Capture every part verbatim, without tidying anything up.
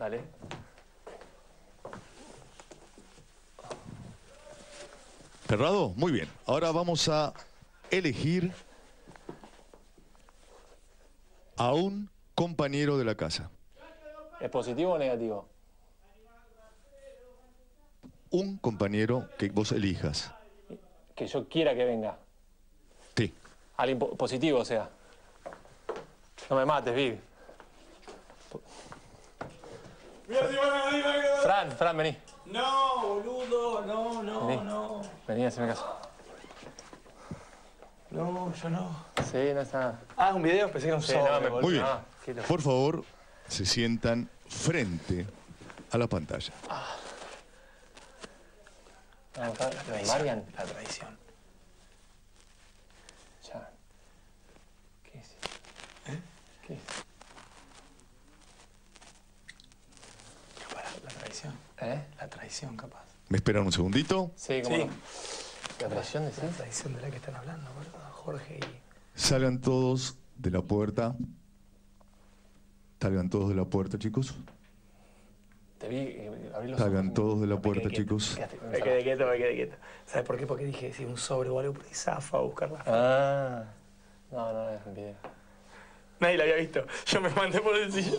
Dale. ¿Cerrado? Muy bien. Ahora vamos a elegir a un compañero de la casa. ¿Es positivo o negativo? Un compañero que vos elijas. Que yo quiera que venga. Sí. Alguien po positivo, o sea. No me mates, Vic. Fran, Fran, vení. No, boludo, no, no, Vení. no. Vení, haceme caso. No, yo no. Sí, no está nada. Ah, un video, pensé que era un Sí, sobre, no, me- boludo. Muy bien. Ah, qué loco. Por favor, se sientan frente a la pantalla. Ah, acá, La tradición, Marian. la tradición. Ya. ¿Qué es? ¿Eh? ¿Qué es? Capaz, la tradición. ¿Eh? La tradición, capaz. ¿Me esperan un segundito? Sí, como Sí. no. La traición de sí. La tradición de la que están hablando, boludo. Jorge y... Salgan todos de la puerta. Salgan todos de la puerta, chicos. Te vi eh, abrir los Salgan ojos. todos de la Me puerta, quedé quieto, chicos. Me quedé, me quedé quieto, me quedé quieto. ¿Sabes por qué? Porque dije, si un sobre o algo, por ahí zafa a buscar la... Ah. No, no, es un video. Nadie la había visto. Yo me mandé por el sillón.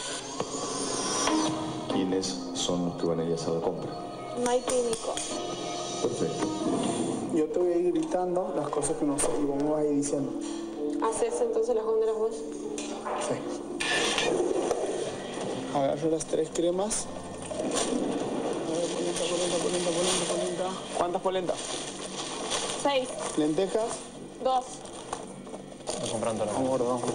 ¿Quiénes son los que van a ir a hacer la compra? Maite y Nico. Perfecto. Yo te voy a ir gritando las cosas que no sé y vos me vas a ir diciendo. ¿Haces entonces las góndolas vos? Sí. Agarro las tres cremas. A ver, polenta, polenta, polenta, polenta, polenta. ¿Cuántas polentas? Seis. Lentejas. Dos. No comprando nada. Vamos, gordo, vamos.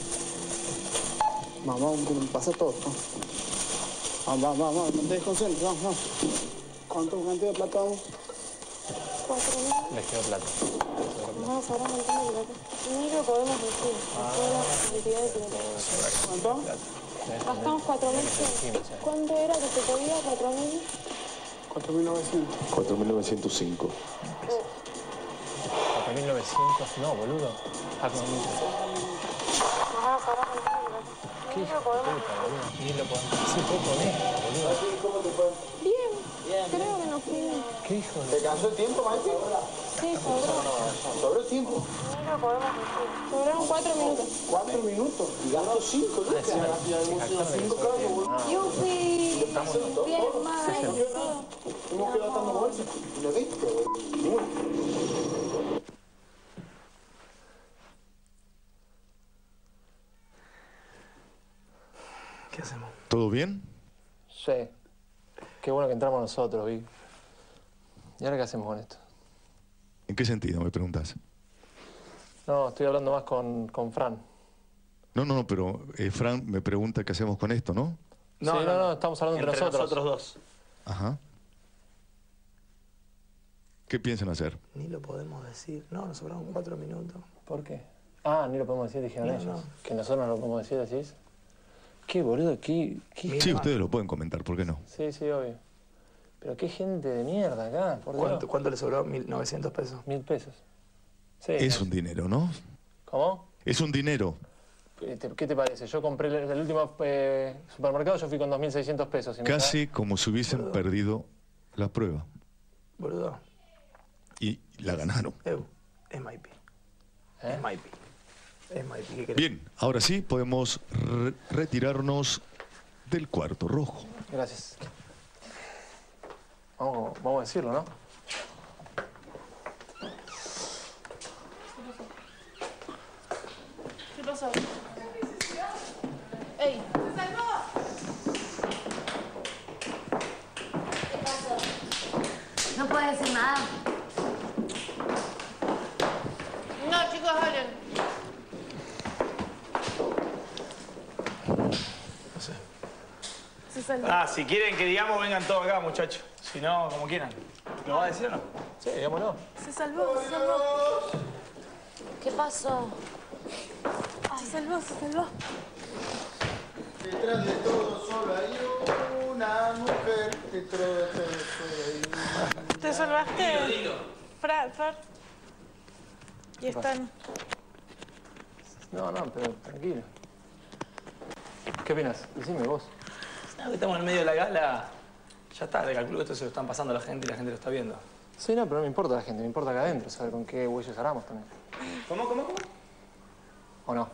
Vamos, vamos, pasa todo. Vamos, vamos, vamos, vamos, no te desconcentres, vamos, vamos. ¿Cuánto cantidad de plata vamos? Cuatro mil. Les quedó plata. No, sobra un montón de plata. Ni lo podemos decir. Toda la cantidad de plata. ¿Cuánto? Gastamos cuatro mil. ¿Cuánto era que se podía? ¿Cuatro mil? cuatro mil novecientos. cuatro mil novecientos cinco. cuatro mil novecientos, no, boludo. Ah, con mil. Ajá, sobra un montón de plata. ¿Qué Ni hijo lo de podemos puta, decir. boludo? Ni lo podemos decir. poco honesto, boludo. ¿Cómo te fue? Bien. Creo que nos fuimos. ¿Qué hijo de...? ¿Te cansó el tiempo, Maite? Sí, sobró. ¿Sobró tiempo? Ni lo podemos decir. Sobraron cuatro minutos. Cuatro minutos. Y gastó cinco, ¿no? Encima, se jactaron de que sobró. Yo fui bien más y todo. Hemos quedado dando bolsas. ¿Lo viste? ¿Qué hacemos? ¿Todo bien? Sí. Qué bueno que entramos nosotros, Vic. ¿Y ahora qué hacemos con esto? ¿En qué sentido, me preguntas? No, estoy hablando más con, con Fran. No, no, no, pero eh, Fran me pregunta qué hacemos con esto, ¿no? Sí, no, no, estamos hablando entre nosotros. nosotros dos. Ajá. ¿Qué piensan hacer? Ni lo podemos decir. No, nos sobraron cuatro minutos. ¿Por qué? Ah, ni lo podemos decir, dijeron No, ellos. no. Que nosotros no lo podemos decir, decís. ¿Qué, boludo? ¿Qué, qué... Mira. Sí, ustedes lo pueden comentar, ¿por qué no? Sí, sí, obvio. Pero qué gente de mierda acá, por Dios. ¿Cuánto, ¿Cuánto le sobró? Mil novecientos pesos. Mil pesos. Sí. Es un dinero, ¿no? ¿Cómo? Es un dinero. ¿Qué te, qué te parece? Yo compré el, el último eh, supermercado, yo fui con dos mil seiscientos pesos. y me Casi como si hubiesen Boludo. perdido la prueba. Boludo. Y la ganaron. Eu, es Maipi. ¿Eh? Es Maipi. Es Maipi. ¿Qué querés? Bien, ahora sí podemos re- retirarnos del cuarto rojo. Gracias. Vamos, vamos a decirlo, ¿no? ¿Qué pasó? ¡Ey! ¡Se salvó! ¿Qué pasó? No puedes decir nada. No, chicos, hablen. No sé. Se salvó. Ah, si quieren que digamos, vengan todos acá, muchachos. Si no, como quieran. ¿Lo va a decir o no? Sí, digámoslo. Se salvó, se salvó. ¿Qué pasó? Se salvó, se salvó. Detrás de todo solo hay una mujer. Detrás de todo solo hay una... ¿Te salvaste? Fran, Fran. Y están... No, no, pero tranquilo. ¿Qué opinas? Decime vos. No, que estamos en el medio de la gala. Ya está, le calculo que esto se lo están pasando a la gente y la gente lo está viendo. Sí, no, pero no me importa la gente, me importa acá adentro, saber con qué huellas haramos también. ¿Cómo, cómo, cómo? ¿O no?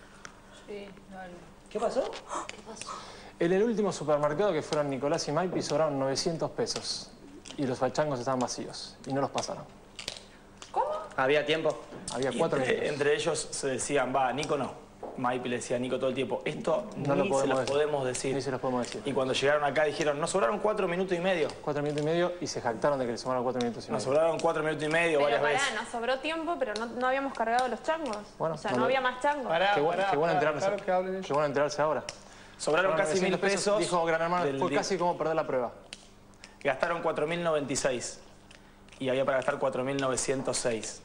Sí, dale. ¿Qué pasó? ¿Qué pasó? En el último supermercado que fueron Nicolás y Maipi sobraron novecientos pesos. Y los fachangos estaban vacíos. Y no los pasaron. ¿Cómo? Había tiempo. Había Y cuatro entre, minutos. entre ellos se decían, va, Nico no. Maipi le decía a Nico todo el tiempo, esto No ni lo podemos se los decir. podemos decir. Ni se los podemos decir. Y cuando llegaron acá dijeron, nos sobraron cuatro minutos y medio. Cuatro minutos y medio y se jactaron de que les sobraron cuatro minutos y Nos medio. sobraron cuatro minutos y medio Pero varias pará, veces. nos sobró tiempo, pero no, no habíamos cargado los changos. Bueno, o sea, no no lo- había más changos. Pará, Qué, bu- pará, qué bueno pará, enterarse. claro que hablen ellos. Qué bueno enterarse ahora. Sobraron Fueron casi mil novecientos pesos. Dijo Gran Hermano, del fue di- casi como perder la prueba. Gastaron cuatro mil noventa y seis. Y había para gastar cuatro mil novecientos seis.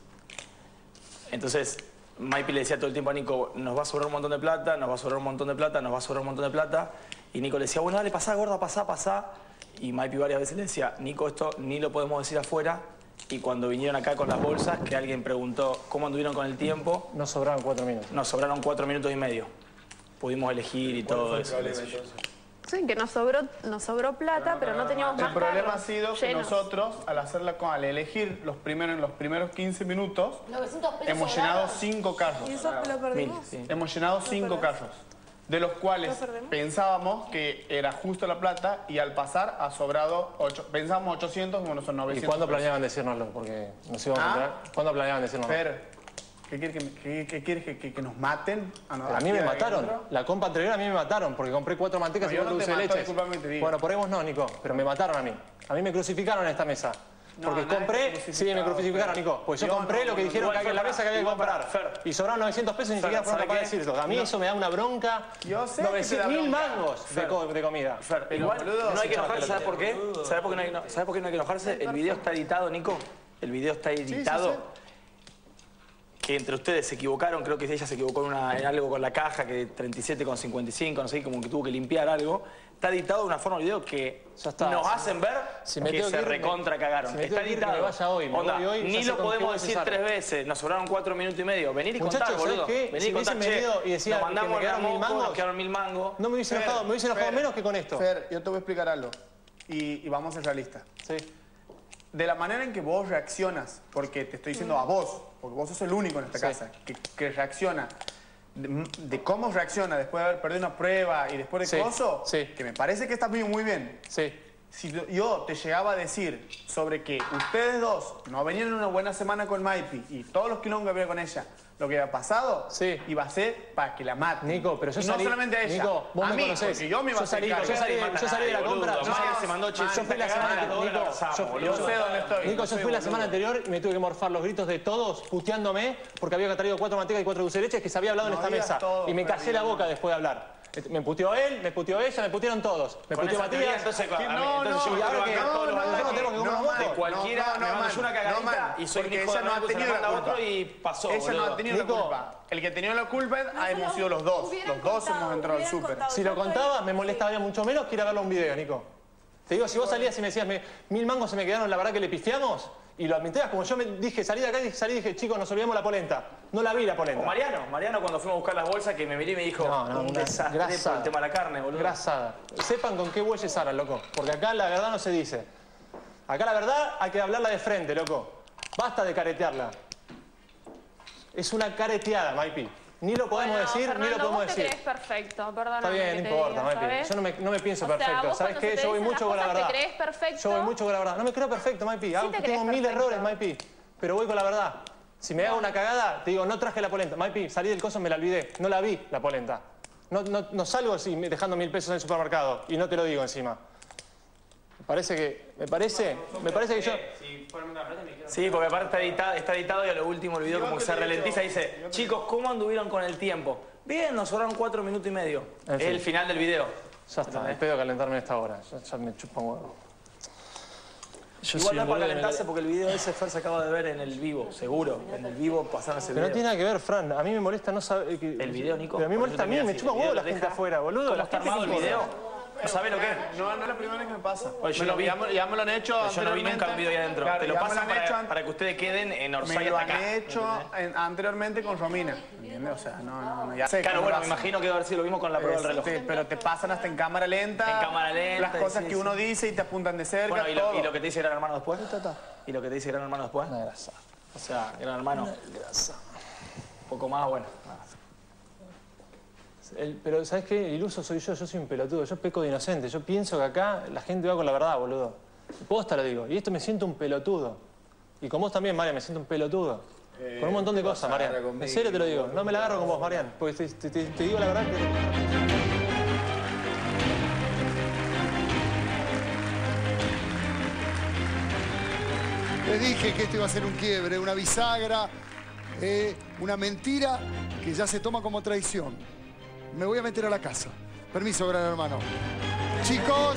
Entonces, Maipi le decía todo el tiempo a Nico, nos va a sobrar un montón de plata, nos va a sobrar un montón de plata, nos va a sobrar un montón de plata. Y Nico le decía, bueno, dale, pasá, gorda, pasá, pasá. Y Maipi varias veces le decía, Nico, esto ni lo podemos decir afuera. Y cuando vinieron acá con las bolsas, que alguien preguntó cómo anduvieron con el tiempo, No sobraron cuatro minutos. nos sobraron cuatro minutos y medio. Pudimos elegir y todo eso. Sí, que nos sobró, nos sobró plata, pero no teníamos más El problema ha carros sido que llenos. nosotros, al hacerla con, al elegir los primeros, los primeros quince minutos, novecientos pesos hemos llenado sobraron. cinco carros. ¿Y eso lo perdimos? Mil, sí. Hemos llenado cinco carros, de los cuales ¿Lo perdemos? pensábamos que era justo la plata y al pasar ha sobrado, ocho, pensábamos ochocientos, bueno, son ¿Y novecientos. cuándo pesos. planeaban decírnoslo? Porque nos íbamos a ¿Ah? enterar. ¿Cuándo planeaban decírnoslo? Fer, ¿qué quieres que, me- qué- qué quieres que, que- que nos maten? Ah, no, Pero a aquí mí me adentro. mataron. La compra anterior a mí me mataron porque compré cuatro mantecas No, y yo cuatro no te dulces de mato, leche. disculpame que te diga. Bueno, por ahí vos no, Nico, pero me mataron a mí. A mí me crucificaron en esta mesa. No, Porque nadie compré, te sí, me crucificado, crucificaron, Fer. Nico. Pues yo Yo compré no, lo que no, dijeron igual, que había en la Fer, mesa que había que igual, comprar. Fer. Y sobraron novecientos pesos y ni Fer, siquiera fueron ¿sabe capaces de qué? decirlo. A mí No. eso me da una bronca. Yo sé que te novecientos da mil bronca. mangos de, Fer. co- de comida. Fer, Pero, igual boludo, no hay que sí, enojarse, ¿sabes por qué? boludo. ¿Sabes por qué no hay, no- ¿sabes por qué no hay que enojarse? El video está editado, Nico. El video está editado. sí. Que entre ustedes se equivocaron, creo que ella se equivocó en, una- en algo con la caja, que treinta y siete con cincuenta y cinco, no sé, como que tuvo que limpiar algo. Está editado de una forma el video que Ya está. nos Si- hacen ver si me que tengo se que ir, me- recontra cagaron. si me Está tengo que ir, que editado. me vaya hoy, me Onda, voy hoy, ya ni sé lo con qué podemos voy a decir empezar. tres veces. Nos sobraron cuatro minutos y medio. Venir y Muchachos, contar, ¿sabes boludo. qué? Venir Si y contar, hubiesen che, venido y decían nos que mandamos me quedaron la mil moco, mangos, nos quedaron mil mangos. No me hubiese Fer, enojado, me hubiese enojado Fer, menos que con esto. Fer, yo te voy a explicar algo. Y, y vamos a ser realistas. Sí. De la manera en que vos reaccionas, porque te estoy diciendo a vos, porque vos sos el único en esta Sí. casa que, que reacciona, de, de cómo reacciona después de haber perdido una prueba y después de Sí, coso, sí. que me parece que está muy, muy bien. Sí. Si yo- yo te llegaba a decir sobre que ustedes dos no venían en una buena semana con Maipi y todos los quilombos que había con ella, lo que había pasado Sí. iba a ser para que la maten. Nico, pero yo Y salí... no solamente a ella, Nico, vos a me mí, conocés. porque yo me iba yo a hacer salí, cargo. yo salí, Nadie yo salí de la mata a nadie, compra. boludo. Yo, Marian se mandó yo chistes, fui la cagada, semana todos la Nico, abrazamos, yo, boludo. Yo sé dónde estoy. Nico, yo sé, fui la boludo. semana anterior y me tuve que morfar los gritos de todos puteándome porque había traído cuatro mantecas y cuatro dulces de leche que se había hablado No en esta digas mesa. todo, y me Fer, callé la digas boca después de hablar. Me puteó él, me puteó ella, me putearon todos. Me Con puteó esa teoría, Matías. entonces, a mí- no, entonces yo no, me y ahora quiero que- bancar todos los no, no, ataques. no, tenemos que comer no, los votos. man, De cualquiera no, no, me manda man, yo una cagadita no, man, y soy un porque hijo de ella no ha remil, se tenido la la manda a culpa. otro y pasó, Ella no boludo. ha tenido la Nico. culpa. El que tenía la culpa hemos sido los dos. hubieran Los dos contado, hemos entrado al hubieran súper. contado. Si lo contaba, me molestaría mucho menos que ir a verlo un video, Nico. Te digo, si vos salías y me decías, me- mil mangos se me quedaron, la verdad que le pifiamos, y lo admitías, como yo me dije, salí de acá y salí y dije, chicos, nos olvidamos la polenta. No la vi la polenta. O Mariano, Mariano cuando fuimos a buscar las bolsas que me miré y me dijo, No, no, un una desastre por grasada. el tema de la carne, boludo. Grasada. Sepan con qué bueyes aran, loco. Porque acá la verdad no se dice. Acá la verdad hay que hablarla de frente, loco. Basta de caretearla. Es una careteada, Maipi. Ni lo podemos Bueno, decir, Fernando, ni lo podemos vos te decir. crees perfecto, perdóname. Está bien, que no te importa, diga, Maipi. ¿sabes? Yo no me, no me pienso O sea, perfecto. vos ¿Sabes cuando qué? se te Yo voy dicen mucho las con la cosas, verdad. ¿te crees perfecto? Yo voy mucho con la verdad. No me creo perfecto, Maipi. Hago- te tengo crees mil perfecto. errores, Maipi. Pero voy con la verdad. Si me hago una cagada, te digo, no traje la polenta. Maipi, salí del coso, me la olvidé. No la vi, la polenta. No, no, no salgo así dejando mil pesos en el supermercado. Y no te lo digo encima. Me parece que... Me parece... Me parece que yo... Sí, porque aparte está editado, está editado y a lo último el video como que se ralentiza y dice, chicos, ¿cómo anduvieron con el tiempo? Bien, nos sobraron cuatro minutos y medio. En Es fin. el final del video. Ya está, el pedo calentarme en esta hora. Ya, ya me chupa un huevo. Igual no es para calentarse porque el video ese Fer se acaba de ver en el vivo, seguro. En el vivo pasaron ese Pero video. no tiene nada que ver, Fran. A mí me molesta no saber... que- El video, Nico. Pero a mí me por molesta eso a mí, te me miras chupa y huevo el la video gente deja- afuera, boludo. ¿Cómo La está gente armado el que importa. video? ¿Sabes lo que es? No, no es la primera vez que me pasa. Oye, yo Me lo- no vi- ya, me, ya me lo han hecho Pues yo no vi anteriormente. nunca un video ahí adentro. Claro, Te lo ya me pasan han para, hecho an- para que ustedes queden en Me Orsay lo hasta han acá. hecho en- anteriormente con Romina. ¿Entiendes? O sea, no, no, no, ya sé. Claro, que bueno, pasa. me imagino que debe haber sido lo mismo con la prueba del reloj. Sí, pero te pasan hasta en cámara lenta. En cámara lenta, Las cosas sí, que sí. uno dice y te apuntan de cerca, Bueno, ¿y lo, todo. y lo que te dice Gran Hermano después? ¿Y lo que te dice Gran Hermano después? Una grasa. O sea, Gran Hermano, Una grasa. un poco más, bueno. El- pero, ¿sabes qué? Iluso soy yo, yo soy un pelotudo, yo peco de inocente. Yo pienso que acá la gente va con la verdad, boludo. Posta lo digo. Y esto me siento un pelotudo. Y con vos también, Marian, me siento un pelotudo. con un montón de cosas, Marian. En serio te lo digo. No me la agarro con vos, Marian. Porque te, te- te- te digo la verdad que... Les dije que esto iba a ser un quiebre, una bisagra, eh, una mentira que ya se toma como traición. Me voy a meter a la casa. Permiso, gran hermano. Chicos,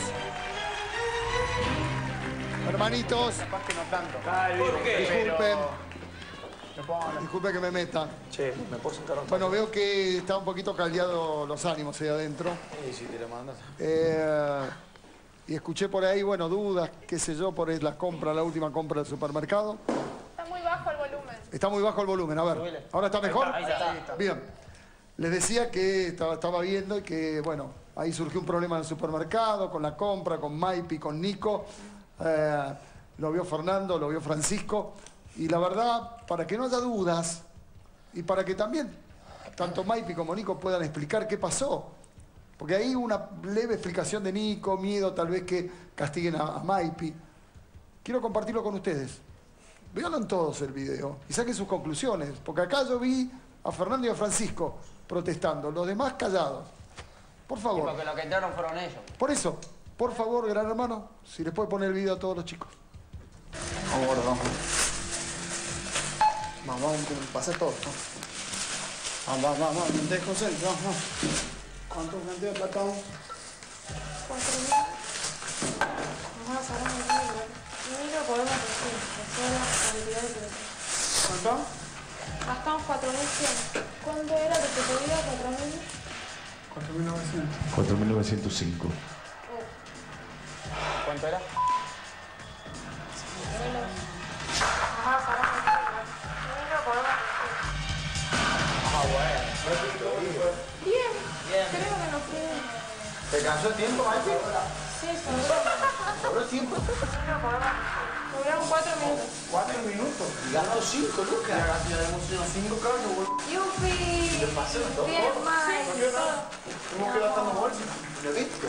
hermanitos, Capaz que no tanto. ¿Por qué? disculpen, Me pongo a hablar. disculpen que me meta. Che, ¿me puedo sentar un Bueno, veo que está un poquito caldeado los ánimos ahí adentro. Sí, si te lo mandas. Eh, y escuché por ahí, bueno, dudas, qué sé yo, por la compra, la última compra del supermercado. Está muy bajo el volumen. Está muy bajo el volumen, a ver. ¿Ahora está mejor? Ahí está, ahí está. Bien. Les decía que estaba, estaba viendo y que, bueno, ahí surgió un problema en el supermercado, con la compra, con Maipi, con Nico. Eh, lo vio Fernando, lo vio Francisco. Y la verdad, para que no haya dudas y para que también tanto Maipi como Nico puedan explicar qué pasó. Porque hay una leve explicación de Nico, miedo tal vez que castiguen a, a Maipi. Quiero compartirlo con ustedes. Véanlo todos el video y saquen sus conclusiones. Porque acá yo vi a Fernando y a Francisco protestando, los demás callados. Por favor. Porque lo que entraron fueron ellos. Por eso, por favor, gran hermano, si les puede poner el video a todos los chicos. Vamos, gordo, vamos. Vamos, vamos, que pase todo. Vamos, vamos, vamos, vamos, no te desconcentres, vamos, vamos. ¿Cuánto cantidad de plata? Cuatro mil. Vamos a sacar un mil. Mil lo podemos decir. Esa es la cantidad de plata. ¿Cuánto? Gastamos cuatro mil cien. ¿Cuánto era que te pedía? ¿cuatro mil? cuatro mil novecientos. cuatro mil novecientos cinco. ¿Cuánto era? Vamos a sacar un mil. Mil lo podemos decir. Ah, bueno. Bien. Creo que nos fue. ¿Te cansó el tiempo, Maipi? Sí, sobró. ¿Sobró tiempo? Mil lo podemos decir. Sobraron cuatro minutos. Cuatro minutos. Y ganó cinco, Lucas. Ya hemos tenido cinco carros, güey. ¡Yupi! Le pasé los dos Bien, gordos. Mike. No quiero nada. Hemos quedado gastando bolsa. ¿Lo viste?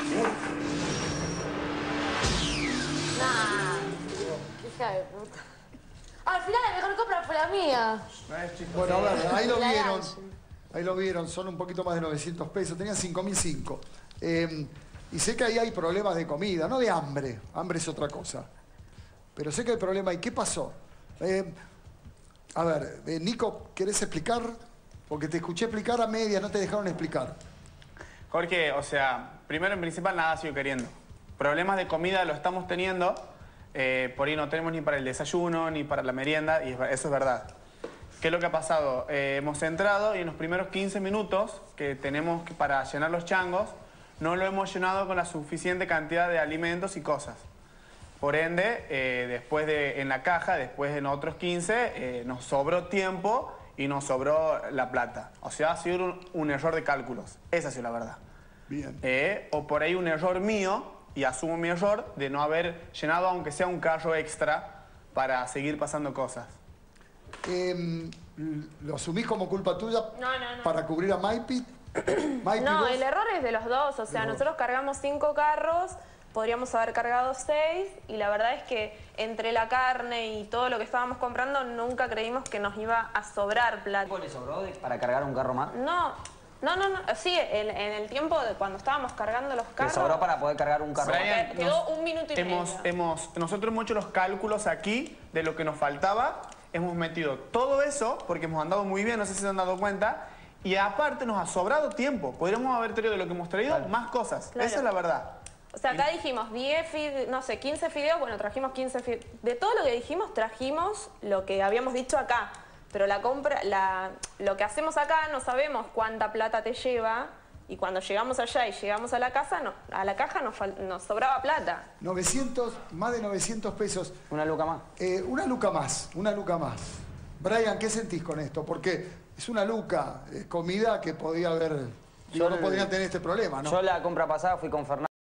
Nah. Hija de puta. Al final la mejor compra fue la mía. No es chiste. Bueno, a ver, ahí lo La vieron. gancho. Ahí lo vieron, son un poquito más de novecientos pesos. Tenían cinco mil cinco. Eh, y sé que ahí hay problemas de comida, no de hambre. Hambre es otra cosa. Pero sé que hay problemas. ¿Y qué pasó? Eh, a ver, eh, Nico, ¿querés explicar? Porque te escuché explicar a medias, no te dejaron explicar. Jorge, o sea, primero en principal nada sigo queriendo. Problemas de comida lo estamos teniendo. Eh, por ahí no tenemos ni para el desayuno, ni para la merienda, y eso es verdad. ¿Qué es lo que ha pasado? Eh, hemos entrado y en los primeros quince minutos que tenemos que- para llenar los changos, no lo hemos llenado con la suficiente cantidad de alimentos y cosas. Por ende, eh, después de, en la caja, después en otros quince, eh, nos sobró tiempo y nos sobró la plata. O sea, ha sido un, un error de cálculos. Esa ha sido la verdad. Bien. Eh, o por ahí un error mío, y asumo mi error, de no haber llenado aunque sea un carro extra para seguir pasando cosas. Eh, ¿Lo asumís como culpa tuya No, no, no. para cubrir a Maipi? Maipi, No, vos. el error es de los dos. O sea, nosotros cargamos cinco carros, podríamos haber cargado seis, y la verdad es que entre la carne y todo lo que estábamos comprando, nunca creímos que nos iba a sobrar plata. ¿Cuánto le sobró de- para cargar un carro más? No, no, no, no. Sí, en, en el tiempo de cuando estábamos cargando los Le carros. sobró para poder cargar un carro más. Brian, Quedó nos- un minuto y hemos, medio. hemos, nosotros hemos hecho los cálculos aquí de lo que nos faltaba. Hemos metido todo eso, porque hemos andado muy bien, no sé si se han dado cuenta. Y aparte nos ha sobrado tiempo. Podríamos haber traído de lo que hemos traído más cosas. Claro. Esa es la verdad. O sea, acá dijimos diez, fide- no sé, quince fideos, bueno, trajimos quince fideos. De todo lo que dijimos, trajimos lo que habíamos dicho acá. Pero la compra, la, lo que hacemos acá, no sabemos cuánta plata te lleva Y cuando llegamos allá y llegamos a la casa, no, a la caja nos, fal- nos sobraba plata. novecientos, más de novecientos pesos. Una luca más. Eh, una luca más, una luca más. Brian, ¿qué sentís con esto? Porque es una luca, es comida que podía haber... Digo, Yo no el- podrían tener este problema, ¿no? Yo la compra pasada fui con Fernando.